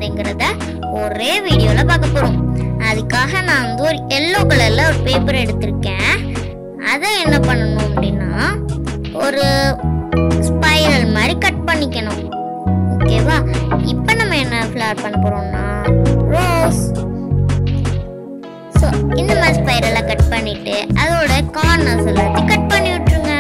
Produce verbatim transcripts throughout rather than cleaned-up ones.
அப்படிங்கறத ஒரே வீடியோல பார்க்க போறோம். அதுக்காக நான் வந்து ஒரு yellow கலர்ல ஒரு பேப்பர் எடுத்திருக்கேன். அதை என்ன பண்ணணும் அப்படின்னா ஒரு ஸ்பைரல் மாதிரி கட் பண்ணிக்கணும். ஓகேவா? இப்போ நம்ம என்ன ஃப்ளவர் பண்ண போறோம்னா ரோஸ். ஸோ இந்த மாதிரி ஸ்பைரலை கட் பண்ணிட்டு அதோட கார்னர்ஸ் எல்லாத்தையும் கட் பண்ணி விட்டுருங்க.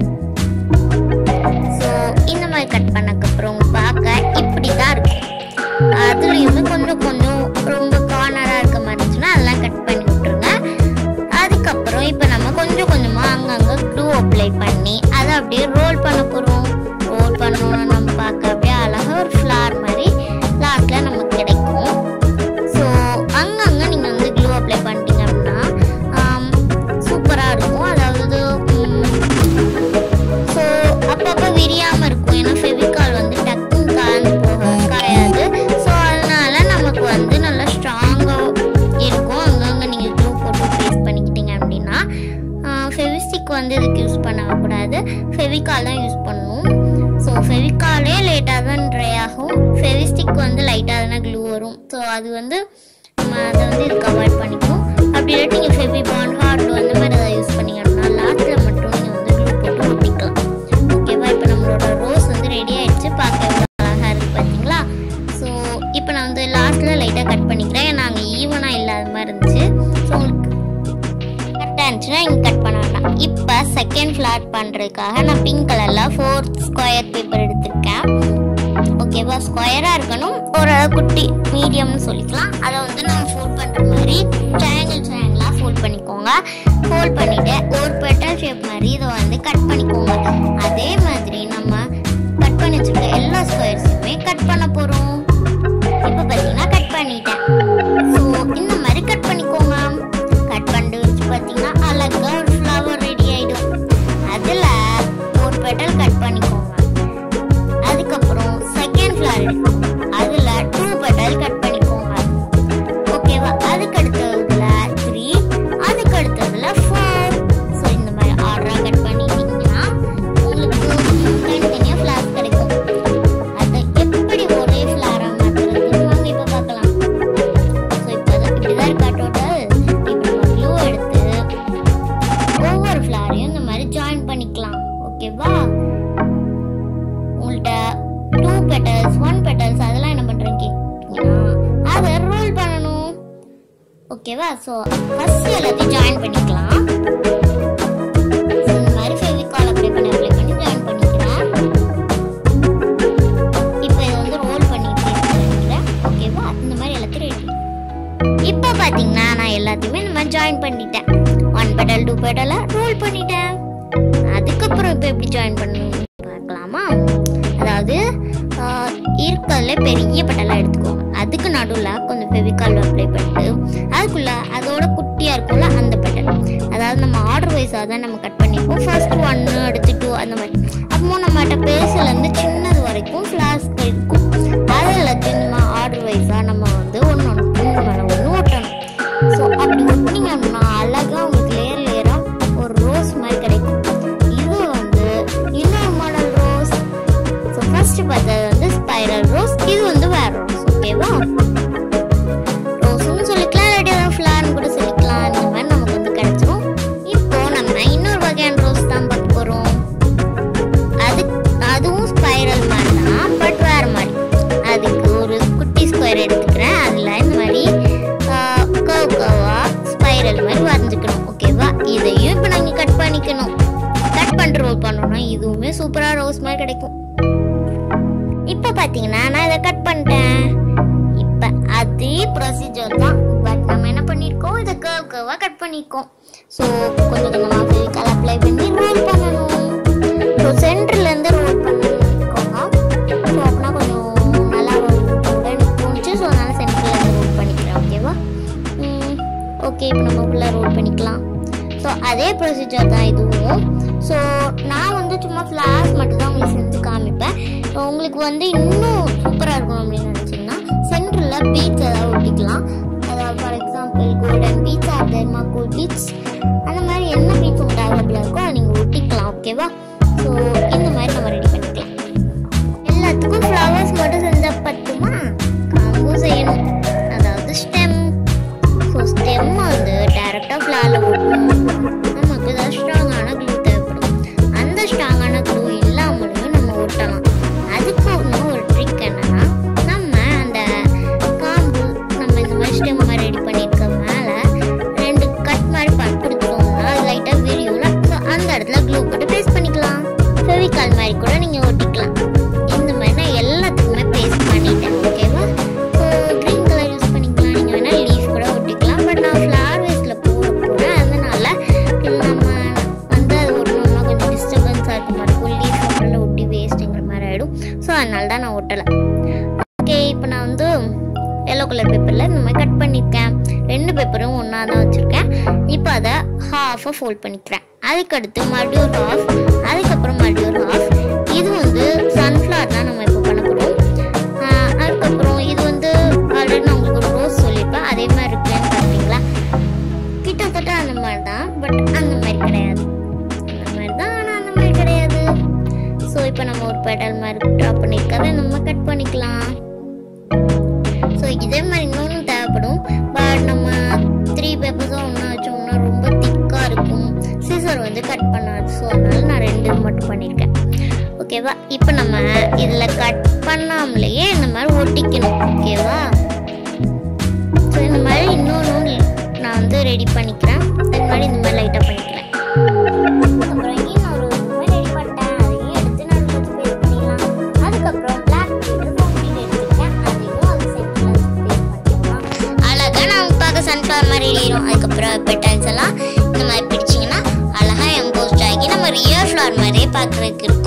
ஸோ இந்த மாதிரி கட் பண்ணக்கப்புறம் பார்க்க இப்படி தான் இருக்கும். அதுலேயுமே கொஞ்சம் கொஞ்சம் ரொம்ப கார்னராக இருக்க மாதிரி இருந்துச்சுன்னா அதெல்லாம் கட் பண்ணி விட்டுருங்க. அதுக்கப்புறம் இப்போ நம்ம கொஞ்சம் கொஞ்சமாக அங்கங்கே க்ளூ அப்ளை பண்ணி அதை அப்படியே ரோல் பண்ண போகிறோம். ரோல் பண்ணோம்னா நம்ம பார்க்க அப்படியே அழகாக ஒரு ஃப்ளவர் மாதிரி லாஸ்ட்டில் நமக்கு கிடைக்கும். ஸோ அங்கங்கே நீங்கள் வந்து க்ளூ அப்ளை பண்ணிட்டீங்க அப்படின்னா சூப்பராக இருக்கும். அதாவது ஸோ அப்பப்போ விரியாமல் இருக்கும். ஏன்னா ஃபெவிகால் வந்து டக்குன்னு காய்ந்து போக காயாது. ஸோ அதனால நமக்கு வந்து நல்லா ஸ்ட்ராங்காக இருக்கும். அங்கங்கே நீங்கள் க்ளூ போட்டு பேஸ்ட் பண்ணிக்கிட்டீங்க அப்படின்னா ஃபெவிஸ்டிக் வந்து இதுக்கு யூஸ் பண்ணக்கூடாது, ஃபெவிகால் தான் யூஸ் பண்ணணும். ஸோ ஃபெவிகாலே லேட்டாக தான் ட்ரை ஆகும், ஃபெவிஸ்டிக் வந்து லைட்டாக தானே க்ளூ வரும். ஸோ அது வந்து நம்ம அதை வந்து இதுக்கு அவாய்ட் பண்ணிக்கும். அப்படி இல்லாட்டி நீங்கள் ஃபெவி பாண்ட் ஹார்ட் அந்த மாதிரி அதை யூஸ் பண்ணிங்க அப்படின்னா லாஸ்ட்டில் மட்டும் நீங்கள் வந்து க்ளூ போட்டு ஒட்டிக்கலாம். ஓகேவா? இப்போ நம்மளோட ரோஸ் வந்து ரெடி ஆகிடுச்சு. பார்க்க எவ்வளோ அழகாக இருக்குது பார்த்தீங்களா? ஸோ இப்போ நான் வந்து லாஸ்ட்டில் லைட்டாக கட் பண்ணிக்கிறேன். ஏன்னா அங்கே ஈவனாக இல்லாத மாதிரி இருந்துச்சு. ஸோ உங்களுக்கு கரெக்டாக இருந்துச்சுன்னா இங்கே கட் பண்ண வேண்டாம். இப்போ செகண்ட் ஃப்ளாட் பண்ணுறதுக்காக நான் பிங்க் கலரில் ஃபோர் ஸ்கொயர் பேப்பர் எடுத்திருக்கேன். ஓகேவா? ஸ்கொயராக இருக்கணும், ஒரு குட்டி மீடியம்னு சொல்லிக்கலாம். அதை வந்து நம்ம ஃபோல்ட் பண்ணுற மாதிரி ட்ரையாங்கிள் ட்ரையாங்கிளாக ஃபோல்ட் பண்ணிக்கோங்க. ஃபோல்ட் பண்ணிவிட்டு ஒரு பெட்டல் ஷேப் மாதிரி இதை வந்து கட் பண்ணிக்கோங்க. அதே மாதிரி நம்ம கட் பண்ணி வச்சுருக்க எல்லா ஸ்கொயர்ஸுமே கட் பண்ண போகிறோம். இப்போ பார்த்தீங்கன்னா கட் பண்ணிட்டேன். ஸோ இந்த மாதிரி கட் பண்ணிக்கோங்க. கட் பண்ணிட்டு வச்சு பார்த்தீங்கன்னா அழகாக ஒரு ஃப்ளவர் ரெடி ஆகிடும். அதில் ஒரு பெட்டல் கட் பண்ணிக்கோங்க. அதுக்கப்புறம் செகண்ட் ஃப்ளவர் எடுக்கணும். அதில் டூ பெட்டல் கட் பண்ணிக்கோங்க. ஓகேவா? அதுக்கு அடுத்ததுல த்ரீ, அதுக்கு அடுத்ததுல ஃபோர். ஸோ இந்த மாதிரி ஆர்டராக கட் பண்ணிட்டீங்கன்னா உங்களுக்கு தனித்தனியாக ஃப்ளவர்ஸ் கிடைக்கும். அதை எப்படி ஒரே ஃப்ளவராக மாற்றுறதுன்னு வாங்க இப்போ பார்க்கலாம். ஸோ இப்போ இப்படி தான் காட்டோட்டல். இப்போ நம்ம க்ளூ எடுத்து ஒவ்வொரு ஃப்ளவரையும் இந்த மாதிரி ஜாயின் பண்ணிக்கலாம். ஓகேவா? உங்கள்கிட்ட டூ பெட்டல்ஸ் ஒன் பெட்டல்ஸ் அதெல்லாம் என்ன பண்ணுறேன்னு கேட்டீங்கன்னா அதை ரோல் பண்ணணும். ஓகேவா? ஸோ ஃபர்ஸ்ட் எல்லாத்தையும் ஜாயின் பண்ணிக்கலாம். இந்த மாதிரி ஃபெவிகால் அப்ளை பண்ணி அப்ளை பண்ணி ஜாயின் பண்ணிக்கிறேன். இப்போ இதை வந்து ரோல் பண்ணி பண்ணிக்கிறேன். ஓகேவா? இந்த மாதிரி எல்லாத்தையும் ரெடி. இப்போ பார்த்தீங்கன்னா நான் எல்லாத்தையுமே இந்த மாதிரி ஜாயின் பண்ணிட்டேன். ஒன் பெட்டல் டூ பெட்டலை ரோல் பண்ணிட்டேன். அதுக்கப்புறம் இப்போ எப்படி ஜாயின் பண்ணணும் பார்க்கலாமா? அதாவது இருக்கிறதுல பெரிய பெட்டலாக எடுத்துக்கோங்க. அதுக்கு நடுவில் கொஞ்சம் ஃபெவிகால் அப்ளை பண்ணிட்டு அதுக்குள்ள அதோட குட்டியாக இருக்கும்ல அந்த பெட்டல், அதாவது நம்ம ஆர்டர் வைஸாக தான் நம்ம கட் பண்ணிப்போம். ஃபர்ஸ்ட் ஒன்று அடுத்து டூ அந்த மாதிரி. அப்போ நம்மகிட்ட பேஸ்லேருந்து சின்னது வரைக்கும் ஃப்ளாஸ்க் இருக்கும். அது எல்லாத்தையும் நம்ம ஆர்டர் வைஸாக நம்ம வந்து ஒன்று ஒன்று மேலே ஒன்று ஒட்டணும். ஸோ அப்படி ஒட்டினீங்க அப்படின்னா அழகாக உங்களுக்கு லேயர் லேயராக ஒரு ரோஸ் மாதிரி கிடைக்கும். இது வந்து இன்னொரு மாடல் ரோஸ். ஸோ ஃபர்ஸ்ட் பார்த்தது வந்து ஸ்பைரல் ரோஸ், இது வந்து வேற ரோஸ். ஓகேவா? ரோஸ்ன்னு சொல்லிக்கலாம், இல்லாட்டி அதான் ஃப்ளார்னு கூட சொல்லிக்கலாம். இந்த மாதிரி நமக்கு வந்து கிடைச்சிரும். இப்போ நம்ம இன்னொரு வகையான ரோஸ் தான் பார்க்க போகிறோம். அது அதுவும் ஸ்பைரல் மாதிரி தான், பட் வேற மாதிரி. அதுக்கு ஒரு குட்டி ஸ்கொயர் எடுத்துக்கிறேன். அதில் இந்த மாதிரி கவ் கவா ஸ்பைரல் மாதிரி வரைஞ்சிக்கணும். ஓகேவா? இதையும் இப்போ நாங்கள் கட் பண்ணிக்கணும். கட் பண்ணிட்டு ரோல் பண்ணோம்னா இதுவுமே சூப்பராக ரோஸ் மாதிரி கிடைக்கும். இப்போ பார்த்தீங்கன்னா நான் இதை கட் பண்ணிட்டேன். இப்போ அதே ப்ரொசீஜர் தான், பட் நம்ம என்ன பண்ணியிருக்கோம், இதை கர்வ் கர்வாக கட் பண்ணியிருக்கோம். ஸோ கொஞ்சம் கொஞ்சமாக ஃபெவிகால் அப்ளை பண்ணி ரோல் பண்ணணும். ஸோ சென்டர்லேருந்து ரோல் பண்ணிக்கோங்க. ஸோ அப்படின்னா கொஞ்சம் நல்லா எனக்கு தோணுச்சு. ஸோ அதனால் சென்டர்லேருந்து ரோல் பண்ணிக்கிறேன். ஓகேவா? ஓகே, இப்போ நம்ம ஃபுல்லாக ரோல் பண்ணிக்கலாம். ஸோ அதே ப்ரொசீஜர் தான் இதுவும். ஸோ நான் வந்து சும்மா ஃப்ளார்ஸ் மட்டும் தான் உங்களுக்கு செஞ்சு காமிப்பேன். உங்களுக்கு வந்து இன்னும் சூப்பராக இருக்கணும் அப்படின்னு நினச்சிங்கன்னா சென்டரில் பீச் ஏதாவது ஒட்டிக்கலாம். அதாவது for example golden beads or thermocol beads, அந்த மாதிரி என்ன பீச் உங்களுக்கு அவைலபிளாக இருக்கோ அதை நீங்கள் ஒட்டிக்கலாம். ஓகேவா? ஸோ இந்த மாதிரி நம்ம ரெடி பண்ணிக்கலாம். எல்லாத்துக்கும் ஃப்ளவர்ஸ் மட்டும் செஞ்சால் பத்துமா? காம்போ எல்லோ கலர் பேப்பரில் இந்த மாதிரி கட் பண்ணியிருக்கேன். ரெண்டு பேப்பரும் ஒன்றா தான் வச்சுருக்கேன். இப்போ அதை ஹாஃபாக ஃபோல்ட் பண்ணிக்கிறேன். அதுக்கடுத்து மறுபடியும் ஒரு ஹாஃப், அதுக்கப்புறம் மறுபடியும் ஒரு ஹாஃப். இது வந்து சன்ஃப்ளவர் தான் நம்ம இப்போ பண்ண போகிறோம். அதுக்கப்புறம் இது வந்து ஆல்ரெடி நான் உங்களுக்கு ஒரு ரோஸ் சொல்லியிருப்பேன், அதே மாதிரி இருக்குன்னு பார்த்தீங்களா? கிட்டத்தட்ட அந்த மாதிரி தான், பட் அந்த மாதிரி கிடையாது. அந்த மாதிரி தான், ஆனால் அந்த மாதிரி கிடையாது. ஸோ இப்போ நம்ம ஒரு பெடல் மாதிரி ட்ரா பண்ணியிருக்கதை நம்ம கட் பண்ணிக்கலாம். ஸோ இதே மாதிரி இன்னொன்று தேவைப்படும், பட் நம்ம த்ரீ பேப்பர்ஸும் ஒன்றா வச்சோம்னா ரொம்ப திக்காக இருக்கும், சீசர் வந்து கட் பண்ணாது. ஸோ அதனால நான் ரெண்டு மட்டும் பண்ணியிருக்கேன். ஓகேவா? இப்போ நம்ம இதில் கட் பண்ணாமலேயே இந்த மாதிரி ஒட்டிக்கணும். ஓகேவா? ஸோ இந்த மாதிரி இன்னொன்று நான் வந்து ரெடி பண்ணிக்கிறேன். அது மாதிரி இந்த மாதிரி லைட்டாக பண்ணிக்கிறேன். அப்புறம் இன்னொரு ரெடி பண்ணிட்டேன், அதையும் எடுத்து நடுவில் வச்சு பேஸ்ட் பண்ணிடலாம். அதுக்கப்புறம் பிளாக் எடுத்துருக்கேன், அதையும் அது சென்டரில் பேஸ்ட் பண்ணிக்கலாம். அழகாக நான் பார்க்க சன்ஃப்ளவர் மாதிரி எழுதிடும். அதுக்கப்புறம் பெட்டல்ஸ் எல்லாம் இந்த மாதிரி பிடிச்சிங்கன்னா அழகாக எம்போஸ்ட் ஆகி நம்ம ரியல் ஃப்ளவர் மாதிரியே பார்க்குறதுக்கு இருக்கும்.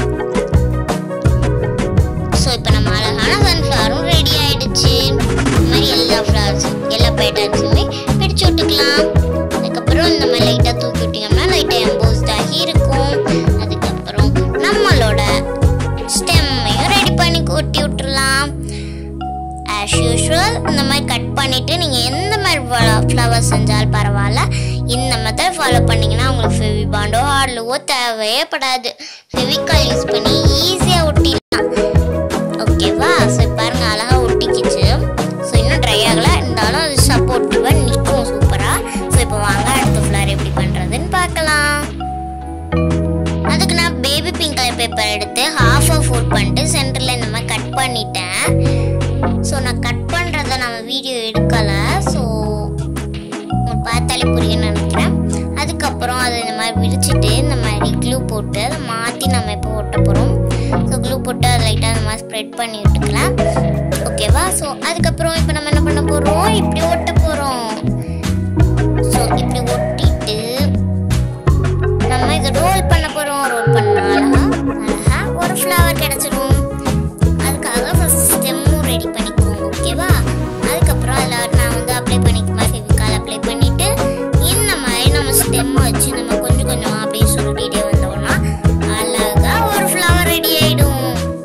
ஸோ இப்போ நம்ம அழகான சன்ஃப்ளவரும் ரெடி ஆகிடுச்சு. இந்த மாதிரி எல்லா ஃப்ளவர்ஸ் எல்லா பேட்டர்ன்ஸுமே பிடிச்சி விட்டுக்கலாம். அதுக்கப்புறம் இந்த மாதிரி லைட்டாக தூக்கி விட்டிங்கன்னா லைட்டாக எம்போஸ்ட் ஆகி இருக்கும். அதுக்கப்புறம் நம்மளோட ஸ்டெம்மையும் ரெடி பண்ணி ஒட்டி விட்டுறலாம். ஆஸ் யூஷுவல் இந்த மாதிரி கட் பண்ணிவிட்டு நீங்கள் எந்த மாதிரி ஃப்ளவர்ஸ் செஞ்சாலும் பரவாயில்ல, இந்த மெத்தட் ஃபாலோ பண்ணிங்கன்னா உங்களுக்கு ஃபெவிபாண்டோ ஹார்ட்லுவோ தேவையே படாது. ஃபெவிகால் யூஸ் பண்ணி ஈஸியாக ஒட்டிடலாம். ஓகேவா? ஸோ பாருங்கள் அழகாக ஒட்டிக்கிச்சு. ஸோ இன்னும் ட்ரை ஆகலை, இருந்தாலும் அது சப்போர்ட்டிவாக நிற்கும் சூப்பராக. ஸோ இப்போ வாங்க அடுத்த ஃப்ளவர் எப்படி பண்ணுறதுன்னு பார்க்கலாம். அதுக்கு நான் பேபி பிங்க் கலர் பேப்பர் எடுத்து ஹாஃபாக ஃபோல்ட் பண்ணிட்டு சென்டரில் இந்த மாதிரி கட் பண்ணிட்டேன். ஸோ நான் கட் பண்ணுறத நம்ம வீடியோ எடுக்கலை, ஸோ உங்களுக்கு பார்த்தாலே புரியுன்னு நினைக்கிறேன். அதுக்கப்புறம் அதை இந்த மாதிரி விரிச்சிட்டு இந்த மாதிரி க்ளூ போட்டு அதை மாற்றி நம்ம இப்போ ஒட்ட போகிறோம். ஸோ க்ளூ போட்டு அதை லைட்டாக அந்த மாதிரி ஸ்ப்ரெட் பண்ணி விட்டுக்கலாம். ஓகேவா? ஸோ அதுக்கப்புறம் இப்போ நம்ம என்ன பண்ண போகிறோம், இப்படி ஒட்ட போகிறோம். ஸோ இப்படி ஒட்டிட்டு நம்ம இதை ரோல் பண்ண போகிறோம். ரோல் பண்ண அழகா அழகா ஒரு ஃப்ளவர் கிடச்சிடும். அதுக்காக ஃபஸ்ட் ஸ்டெம்மும் ரெடி பண்ணிக்குவோம். ஓகேவா? அதுக்கப்புறம் அதில் நான் வந்து அப்ளை பண்ணிக்குமா ஃபெவிகால் அப்ளை பண்ணிவிட்டு இந்த மாதிரி நம்ம ஸ்டெம்மை வச்சு நம்ம கொஞ்சம் கொஞ்சமாக அப்படியே சுருட்டிகிட்டே வந்தோம்னா அழகாக ஒரு ஃப்ளவர் ரெடி ஆகிடும்.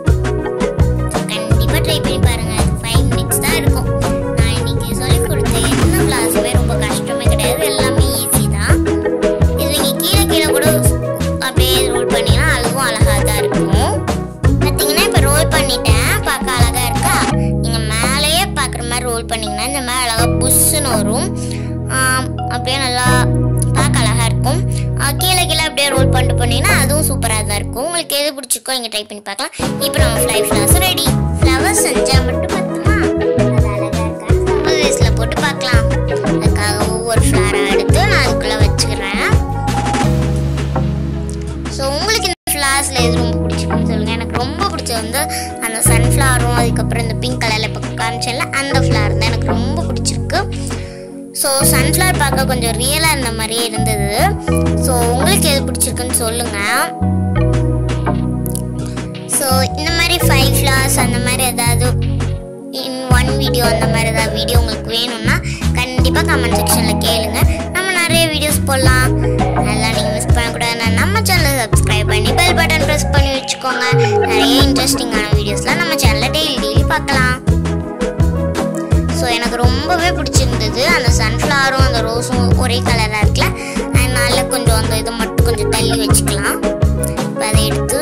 கண்டிப்பாக ட்ரை பண்ணி பாருங்கள். ஃபைவ் மினிட்ஸ் தான் இருக்கும். நான் இன்னைக்கு சொல்லிக் கொடுத்த என்ன கிளாஸுமே ரொம்ப கஷ்டமே கிடையாது, எல்லாமே ஈஸி தான். இது நீங்கள் கீழே கீழே கூட அப்படியே ரோல் பண்ணிங்கன்னா அதுவும் அழகாக தான் இருக்கும். பார்த்தீங்கன்னா இப்போ ரோல் பண்ணிட்டேன், பார்க்க அழகாக இருக்கா? நீங்கள் மேலேயே பார்க்குற மாதிரி ரோல் பண்ணிங்கன்னா இந்த மாதிரி அழகாக புஷ்ஷுன்னு வரும். அப்படியே நல்லா பார்க்க அழகாக இருக்கும். கீழே கீழே அப்படியே ரோல் பண்ணிட்டு போனீங்கன்னா அதுவும் சூப்பராக தான் இருக்கும். உங்களுக்கு எது பிடிச்சிருக்கோ நீங்கள் ட்ரை பண்ணி பார்க்கலாம். இப்போ நம்ம ஃப்ளைவ் ஃப்ளவர்ஸ் ரெடி. ஃப்ளவர்ஸ் செஞ்சால் மட்டும் பத்துமா? அது அழகாக இருக்கா? வேஸில் போட்டு பார்க்கலாம். அதுக்காக ஒவ்வொரு ஃப்ளவராக எடுத்து நான் அதுக்குள்ளே வச்சுக்கிறேன். ஸோ உங்களுக்கு இந்த ஃப்ளவர்ஸில் எது ரொம்ப பிடிச்சிருக்குன்னு சொல்லுங்கள். எனக்கு ரொம்ப பிடிச்சது வந்து அந்த சன்ஃப்ளவரும் அதுக்கப்புறம் இந்த பிங்க் கலரில் இப்போ காமிச்சல அந்த ஃப்ளவர் தான் எனக்கு ரொம்ப பிடிச்சிருக்கு. ஸோ சன்ஃப்ளவர் பார்க்க கொஞ்சம் ரியலாக இருந்த மாதிரியே இருந்தது. ஸோ உங்களுக்கு எது பிடிச்சிருக்குன்னு சொல்லுங்கள். ஸோ இந்த மாதிரி ஃபைவ் ஃப்ளவர்ஸ் அந்த மாதிரி ஏதாவது இன் ஒன் வீடியோ அந்த மாதிரி ஏதாவது வீடியோ உங்களுக்கு வேணும்னா கண்டிப்பாக கமெண்ட் செக்ஷனில் கேளுங்க. நம்ம நிறைய வீடியோஸ் போடலாம். அதெல்லாம் நீங்கள் மிஸ் பண்ணக்கூடாதுன்னா நம்ம சேனலை சப்ஸ்கிரைப் பண்ணி பெல் பட்டன் ப்ரெஸ் பண்ணி வச்சுக்கோங்க. நிறைய இன்ட்ரெஸ்டிங்கான வீடியோஸ்லாம் நம்ம சேனலில் டெய்லி டெய்லி பார்க்கலாம். ஸோ எனக்கு ரொம்பவே பிடிச்சிருந்தது. அந்த சன்ஃப்ளவரும் அந்த ரோஸும் ஒரே கலராக இருக்குல்ல, அதனால கொஞ்சம் அந்த இதை மட்டும் கொஞ்சம் தள்ளி வச்சுக்கலாம். இப்போ அதை எடுத்து